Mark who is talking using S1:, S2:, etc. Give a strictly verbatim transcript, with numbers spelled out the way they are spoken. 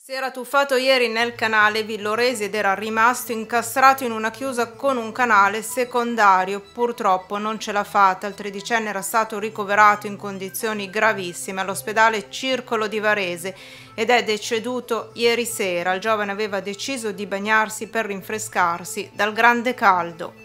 S1: Si era tuffato ieri nel canale Villoresi ed era rimasto incastrato in una chiusa con un canale secondario. Purtroppo non ce l'ha fatta. Il tredicenne era stato ricoverato in condizioni gravissime all'ospedale Circolo di Varese ed è deceduto ieri sera. Il giovane aveva deciso di bagnarsi per rinfrescarsi dal grande caldo.